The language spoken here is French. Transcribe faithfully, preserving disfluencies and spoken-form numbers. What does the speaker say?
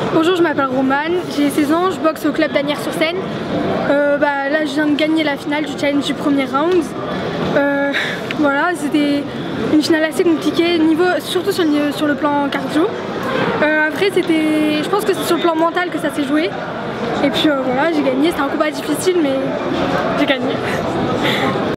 Bonjour, je m'appelle Romane, j'ai seize ans, je boxe au club d'Asnières-sur-Seine. Euh, bah, là je viens de gagner la finale du challenge du premier round. Euh, voilà, c'était une finale assez compliquée, niveau, surtout sur le, sur le plan cardio. Euh, après c'était, je pense que c'est sur le plan mental que ça s'est joué. Et puis euh, voilà, j'ai gagné, c'était un combat difficile mais j'ai gagné.